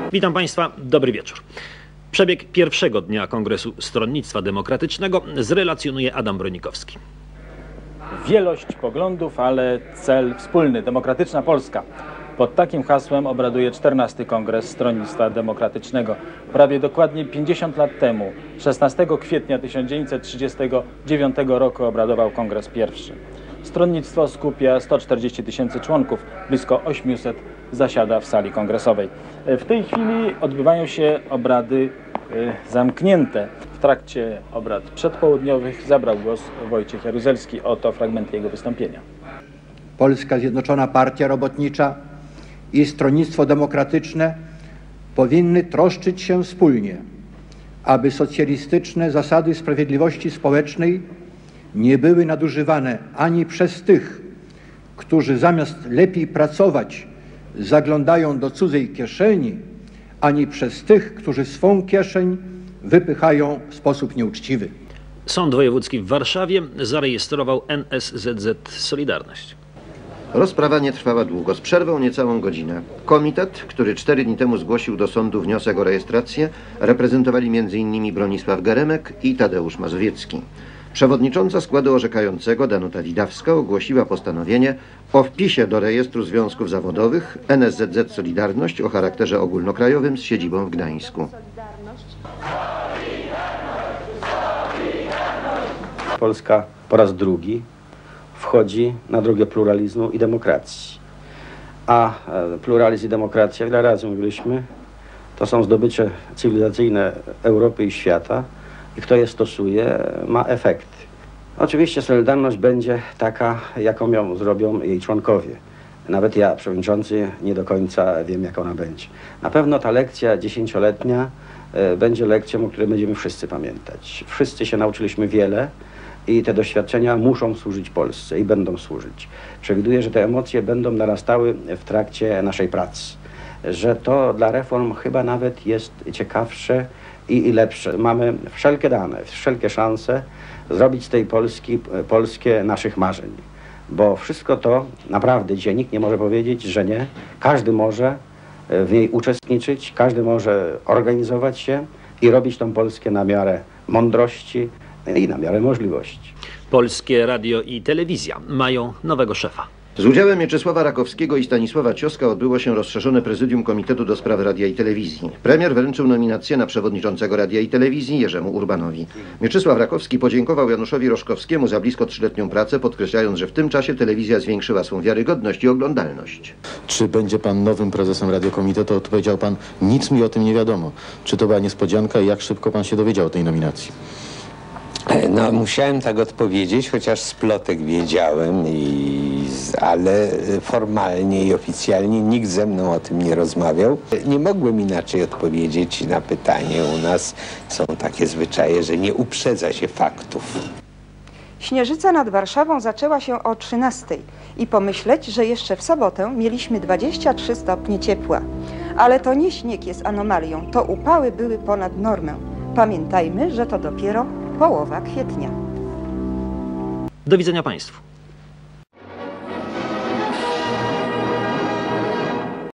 Witam Państwa, dobry wieczór. Przebieg pierwszego dnia Kongresu Stronnictwa Demokratycznego zrelacjonuje Adam Bronikowski. Wielość poglądów, ale cel wspólny, demokratyczna Polska. Pod takim hasłem obraduje 14. Kongres Stronnictwa Demokratycznego. Prawie dokładnie 50 lat temu, 16 kwietnia 1939 roku obradował kongres pierwszy. Stronnictwo skupia 140 000 członków, blisko 800 zasiada w sali kongresowej. W tej chwili odbywają się obrady zamknięte. W trakcie obrad przedpołudniowych zabrał głos Wojciech Jaruzelski. Oto fragmenty jego wystąpienia. Polska Zjednoczona Partia Robotnicza i Stronnictwo Demokratyczne powinny troszczyć się wspólnie, aby socjalistyczne zasady sprawiedliwości społecznej nie były nadużywane ani przez tych, którzy zamiast lepiej pracować zaglądają do cudzej kieszeni, ani przez tych, którzy swą kieszeń wypychają w sposób nieuczciwy. Sąd Wojewódzki w Warszawie zarejestrował NSZZ Solidarność. Rozprawa nie trwała długo, z przerwą niecałą godzinę. Komitet, który 4 dni temu zgłosił do sądu wniosek o rejestrację, reprezentowali m.in. Bronisław Geremek i Tadeusz Mazowiecki. Przewodnicząca składu orzekającego Danuta Widawska ogłosiła postanowienie o wpisie do rejestru związków zawodowych NSZZ Solidarność o charakterze ogólnokrajowym z siedzibą w Gdańsku. Polska po raz drugi wchodzi na drogę pluralizmu i demokracji. A pluralizm i demokracja, wiele razy mówiliśmy, to są zdobycze cywilizacyjne Europy i świata i kto je stosuje, ma efekty. Oczywiście Solidarność będzie taka, jaką ją zrobią jej członkowie. Nawet ja, przewodniczący, nie do końca wiem, jak ona będzie. Na pewno ta lekcja 10-letnia będzie lekcją, o której będziemy wszyscy pamiętać. Wszyscy się nauczyliśmy wiele i te doświadczenia muszą służyć Polsce i będą służyć. Przewiduję, że te emocje będą narastały w trakcie naszej pracy. Że to dla reform chyba nawet jest ciekawsze i lepsze. Mamy wszelkie dane, wszelkie szanse zrobić z tej Polski Polskę naszych marzeń. Bo wszystko to naprawdę dzisiaj nikt nie może powiedzieć, że nie. Każdy może w niej uczestniczyć, każdy może organizować się i robić tą Polskę na miarę mądrości i na miarę możliwości. Polskie Radio i Telewizja mają nowego szefa. Z udziałem Mieczysława Rakowskiego i Stanisława Cioska odbyło się rozszerzone prezydium Komitetu do Spraw Radia i Telewizji. Premier wręczył nominację na przewodniczącego Radia i Telewizji Jerzemu Urbanowi. Mieczysław Rakowski podziękował Januszowi Roszkowskiemu za blisko 3-letnią pracę, podkreślając, że w tym czasie telewizja zwiększyła swą wiarygodność i oglądalność. Czy będzie pan nowym prezesem Radiokomitetu? Odpowiedział pan, nic mi o tym nie wiadomo. Czy to była niespodzianka i jak szybko pan się dowiedział o tej nominacji? No, musiałem tak odpowiedzieć, chociaż z plotek wiedziałem, ale formalnie i oficjalnie nikt ze mną o tym nie rozmawiał. Nie mogłem inaczej odpowiedzieć na pytanie. U nas są takie zwyczaje, że nie uprzedza się faktów. Śnieżyca nad Warszawą zaczęła się o 13:00 i pomyśleć, że jeszcze w sobotę mieliśmy 23 stopnie ciepła. Ale to nie śnieg jest anomalią, to upały były ponad normę. Pamiętajmy, że to dopiero połowa kwietnia. Do widzenia Państwu.